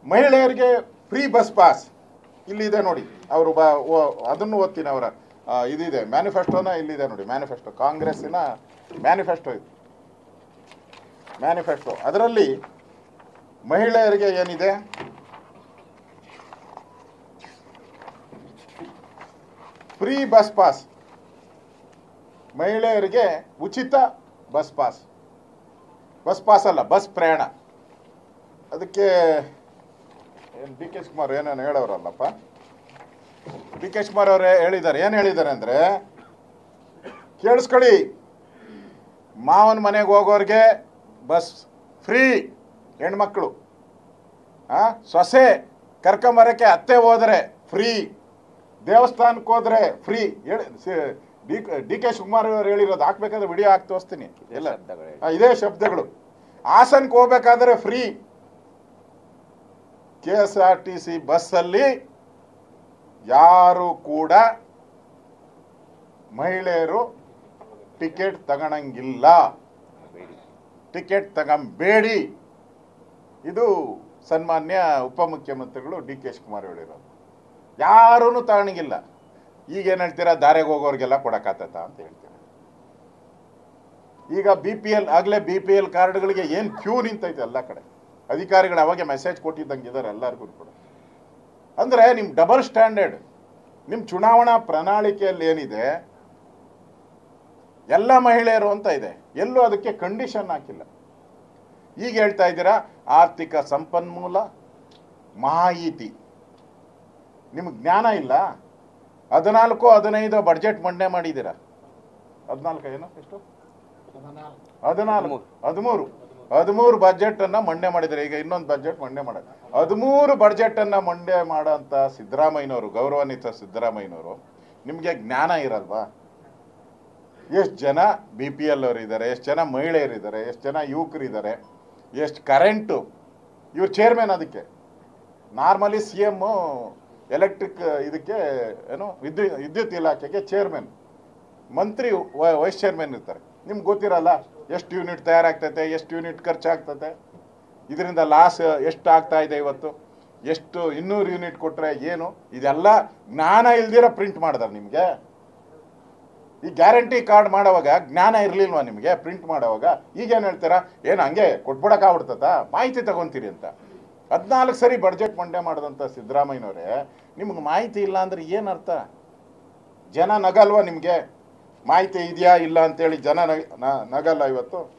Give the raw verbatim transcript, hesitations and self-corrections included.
ಮಹಿಳೆಯರಿಗೆ free bus pass ಇಲ್ಲಿದೆ ನೋಡಿ. ಅವರು ಬ ಅದನ್ನು ಓದ್ತೀನಿ, ಅವರ ಇದಿದೆ ಮ್ಯಾನಿಫೆಸ್ಟೋನ ಇಲ್ಲಿದೆ ನೋಡಿ. ಮ್ಯಾನಿಫೆಸ್ಟೋ, ಕಾಂಗ್ರೆಸ್ಸಿನ ಮ್ಯಾನಿಫೆಸ್ಟೋ ಇದು. ಮ್ಯಾನಿಫೆಸ್ಟೋ ಅದರಲ್ಲಿ ಮಹಿಳೆಯರಿಗೆ ಏನಿದೆ, ಫ್ರೀ ಬಸ್ ಪಾಸ್, ಮಹಿಳೆಯರಿಗೆ ಉಚಿತ ಬಸ್ ಪಾಸ್. ಬಸ್ ಪಾಸ್ ಅಲ್ಲ, ಬಸ್ ಪ್ರಯಾಣ. ಅದಕ್ಕೆ ಏನು ಡಿ ಕೆ ಶಿವಕುಮಾರ್ ಏನೇನು ಹೇಳೋರಲ್ಲಪ್ಪ. ಡಿ ಕೆ ಶಿವಕುಮಾರ್ ಅವರೇ ಹೇಳಿದ್ದಾರೆ. ಏನು ಹೇಳಿದ್ದಾರೆ ಅಂದರೆ, ಕೇಳಿಸ್ಕೊಳ್ಳಿ, ಮಾವನ ಮನೆಗೆ ಹೋಗೋರಿಗೆ ಬಸ್ ಫ್ರೀ, ಹೆಣ್ಮಕ್ಳು. ಹಾಂ, ಸೊಸೆ ಕರ್ಕೊಂಬರೋಕ್ಕೆ ಅತ್ತೆ ಹೋದರೆ ಫ್ರೀ, ದೇವಸ್ಥಾನಕ್ಕೆ ಹೋದರೆ ಫ್ರೀ. ಹೇಳಿ ಡಿ ಡಿ ಕೆ ಶಿವಕುಮಾರ್ ಅವರು ಹೇಳಿರೋದು. ಹಾಕ್ಬೇಕಾದ್ರೆ ವಿಡಿಯೋ ಹಾಕಿ ತೋರಿಸ್ತೀನಿ ಎಲ್ಲ, ಇದೇ ಶಬ್ದಗಳು. ಹಾಸನಕ್ಕೆ ಹೋಗ್ಬೇಕಾದ್ರೆ free. K S R T C ಬಸ್ಸಲ್ಲಿ ಯಾರು ಕೂಡ ಮಹಿಳೆಯರು ಟಿಕೆಟ್ ತಗೊಳಂಗಿಲ್ಲ, ಟಿಕೆಟ್ ತಗೊಂಬೇಡಿ. ಇದು ಸನ್ಮಾನ್ಯ ಉಪಮುಖ್ಯಮಂತ್ರಿಗಳು ಡಿ ಕೆ ಶಿವಕುಮಾರ್ ಹೇಳಿರೋದು. ಯಾರೂ ತಗೊಳಂಗಿಲ್ಲ. ಈಗೇನು ಹೇಳ್ತೀರಾ, ದಾರಿಗೆ ಹೋಗೋರಿಗೆಲ್ಲ ಕೊಡಕ್ಕಾಗ್ತದ ಅಂತ ಹೇಳ್ತೀರಾ. ಈಗ ಬಿ ಪಿ ಎಲ್ ಆಗಲೇ ಬಿ ಪಿ ಎಲ್ ಕಾರ್ಡ್ಗಳಿಗೆ ಏನು ಕ್ಯೂ ನಿಂತೈತೆ ಎಲ್ಲ ಕಡೆ. ಅಧಿಕಾರಿಗಳು ಅವಾಗೆ ಮೆಸೇಜ್ ಕೊಟ್ಟಿದ್ದಂಗಿದ್ದಾರೆ ಎಲ್ಲರಿಗೂ ಕೂಡ. ಅಂದರೆ ನಿಮ್ಮ ಡಬಲ್ ಸ್ಟ್ಯಾಂಡರ್ಡ್. ನಿಮ್ಮ ಚುನಾವಣಾ ಪ್ರಣಾಳಿಕೆಯಲ್ಲಿ ಏನಿದೆ, ಎಲ್ಲ ಮಹಿಳೆಯರು ಅಂತ ಇದೆ, ಎಲ್ಲೂ ಅದಕ್ಕೆ ಕಂಡೀಷನ್ ಹಾಕಿಲ್ಲ. ಈಗ ಹೇಳ್ತಾ ಇದ್ದೀರಾ ಆರ್ಥಿಕ ಸಂಪನ್ಮೂಲ, ಮಾಹಿತಿ. ನಿಮ್ಗೆ ಜ್ಞಾನ ಇಲ್ಲ. ಹದಿನಾಲ್ಕು ಹದಿನೈದು ಬಡ್ಜೆಟ್ ಮಂಡನೆ ಮಾಡಿದ್ದೀರಾ. ಹದಿನಾಲ್ಕು ಏನೋ ಎಷ್ಟು ಹದಿನಾಲ್ಕು ಹದಿಮೂರು ಹದಿಮೂರು ಬಜೆಟ್ ಅನ್ನ ಮಂಡನೆ ಮಾಡಿದ್ದಾರೆ. ಈಗ ಇನ್ನೊಂದು ಬಜೆಟ್ ಮಂಡನೆ ಮಾಡ ಹದಿಮೂರು ಬಜೆಟ್ ಅನ್ನ ಮಂಡನೆ ಮಾಡೋಂಥ ಸಿದ್ದರಾಮಯ್ಯನವರು, ಗೌರವಾನ್ವಿತ ಸಿದ್ದರಾಮಯ್ಯನವರು, ನಿಮಗೆ ಜ್ಞಾನ ಇರಲ್ವಾ? ಎಷ್ಟು ಜನ ಬಿ ಪಿ ಎಲ್ ಅವರು ಇದ್ದಾರೆ, ಎಷ್ಟು ಜನ ಮಹಿಳೆಯರಿದ್ದಾರೆ, ಎಷ್ಟು ಜನ ಯುವಕರಿದ್ದಾರೆ, ಎಷ್ಟು ಕರೆಂಟು. ಇವ್ರು ಚೇರ್ಮನ್. ಅದಕ್ಕೆ ನಾರ್ಮಲಿ ಸಿ ಎಮ್ಮು ಎಲೆಕ್ಟ್ರಿಕ್ ಇದಕ್ಕೆ ಏನು ವಿದ್ಯುತ್ ವಿದ್ಯುತ್ ಇಲಾಖೆಗೆ ಚೇರ್ಮನ್, ಮಂತ್ರಿ ವೈಸ್ ಚೇರ್ಮನ್ ಇರ್ತಾರೆ. ನಿಮ್ಗೆ ಗೊತ್ತಿರಲ್ಲ ಎಷ್ಟು ಯೂನಿಟ್ ತಯಾರಾಗ್ತೈತೆ, ಎಷ್ಟು ಯೂನಿಟ್ ಖರ್ಚಾಗ್ತದೆ, ಇದರಿಂದ ಲಾಸ್ ಎಷ್ಟು ಆಗ್ತಾ ಇದೆ ಇವತ್ತು, ಎಷ್ಟು ಇನ್ನೂರು ಯೂನಿಟ್ ಕೊಟ್ಟರೆ ಏನು, ಇದೆಲ್ಲ ಜ್ಞಾನ ಇಲ್ದಿರ ಪ್ರಿಂಟ್ ಮಾಡಿದಾರೆ ನಿಮಗೆ. ಈ ಗ್ಯಾರಂಟಿ ಕಾರ್ಡ್ ಮಾಡೋವಾಗ ಜ್ಞಾನ ಇರಲಿಲ್ವಾ ನಿಮಗೆ ಪ್ರಿಂಟ್ ಮಾಡೋವಾಗ? ಈಗೇನು ಹೇಳ್ತೀರಾ, ಏನು ಹಂಗೆ ಕೊಟ್ಬಿಡಕ್ಕಾಗ್ಬಿಡ್ತದ, ಮಾಹಿತಿ ತಗೊಂತೀರಿ ಅಂತ. ಹದಿನಾಲ್ಕು ಸರಿ ಬಡ್ಜೆಟ್ ಮಂಡನೆ ಮಾಡಿದಂಥ ಸಿದ್ದರಾಮಯ್ಯನವರೇ, ನಿಮ್ಗೆ ಮಾಹಿತಿ ಇಲ್ಲ ಅಂದರೆ ಏನು ಅರ್ಥ? ಜನ ನಗಲ್ವಾ ನಿಮಗೆ? ಮಾಹಿತಿ ಇದೆಯಾ ಇಲ್ಲ ಅಂತೇಳಿ ಜನ ನಗಲ್ಲ ಇವತ್ತು.